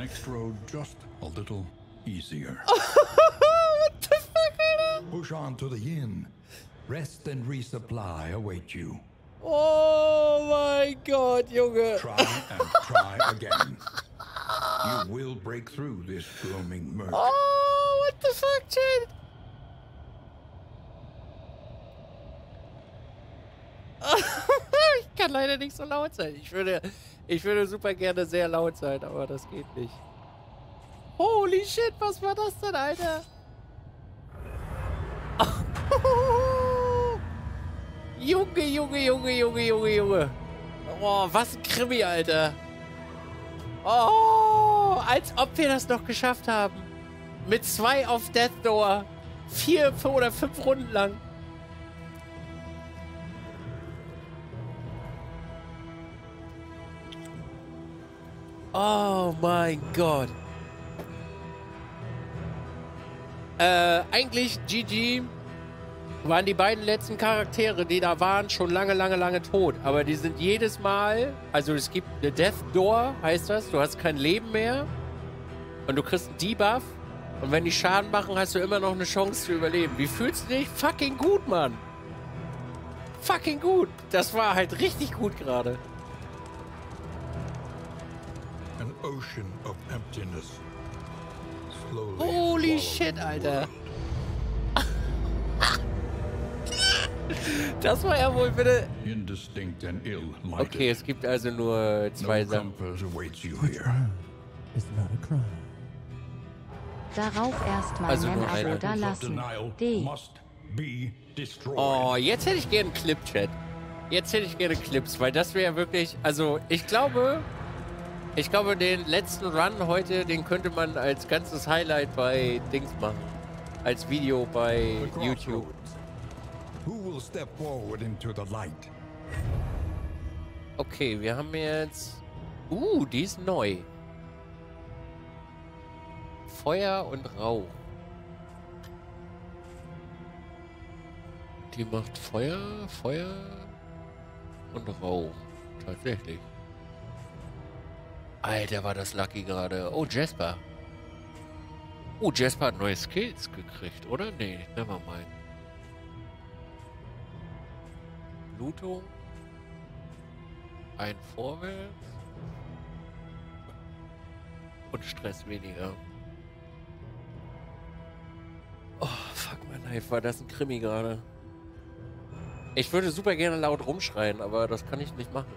next road just a little easier. What the fuck, Alter? Push on to the inn. Rest and resupply await you. Oh mein Gott, Junge. Try and try again. You will break through this gloaming murk. Oh, what the fuck, Chat? Ich kann leider nicht so laut sein. Ich würde, ich würde super gerne sehr laut sein, aber das geht nicht. Holy shit, was war das denn, Alter? Junge, Junge, Junge, Junge, Junge, Junge. Oh, was ein Krimi, Alter. Oh, als ob wir das noch geschafft haben. Mit zwei auf Death Door. Vier oder fünf Runden lang. Oh mein Gott. Äh, eigentlich G G waren die beiden letzten Charaktere, die da waren, schon lange, lange, lange tot. Aber die sind jedes Mal, also es gibt eine Death Door, heißt das. Du hast kein Leben mehr und du kriegst einen Debuff. Und wenn die Schaden machen, hast du immer noch eine Chance zu überleben. Wie fühlst du dich? Fucking gut, Mann. Fucking gut. Das war halt richtig gut gerade. An ocean of emptiness. Slowly Holy swallowed shit, the Alter. world. Das war ja wohl bitte... Indistinct and ill-lighted. Okay, es gibt also nur zwei No Sachen. comfort awaits you Which here. crime is not a crime? Darauf erstmal Also ein nur Abo eine. da Of lassen. denial D. must be destroyed. Oh, jetzt hätte ich gerne einen Clip, Chat. Jetzt hätte ich gerne Clips, weil das wäre wirklich... Also, ich glaube... Ich glaube, den letzten Run heute, den könnte man als ganzes Highlight bei Dings machen. Als Video bei The YouTube. crossroads. Who will step forward into the light? Okay, wir haben jetzt... Uh, die ist neu. Feuer und Rauch. Die macht Feuer, Feuer und Rauch. Tatsächlich. Alter, war das lucky gerade. Oh, Jasper. Oh, Jasper hat neue Skills gekriegt, oder? Nee, nevermind. Blutung. Ein Vorwärts. Und Stress weniger. Oh, fuck my life. War das ein Krimi gerade? Ich würde super gerne laut rumschreien, aber das kann ich nicht machen.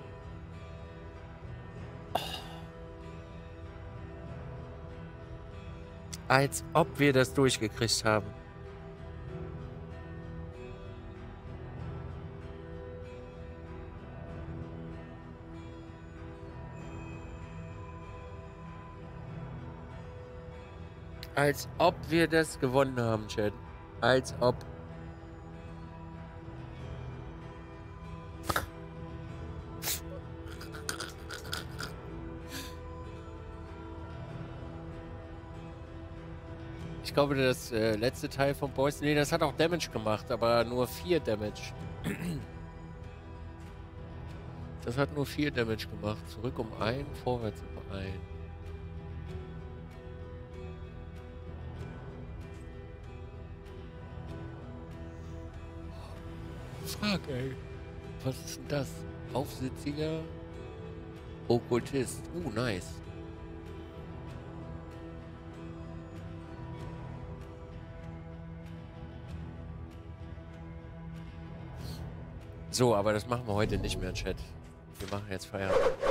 Als ob wir das durchgekriegt haben. Als ob wir das gewonnen haben, Chat. Als ob. Ich glaube, das äh, letzte Teil von Boys... Nee, das hat auch Damage gemacht, aber nur vier Damage. Das hat nur vier Damage gemacht. Zurück um ein, vorwärts um ein. Fuck, ey. Was ist denn das? Aufsitziger Okkultist. Uh, nice. So, aber das machen wir heute nicht mehr, Chat. Wir machen jetzt Feierabend.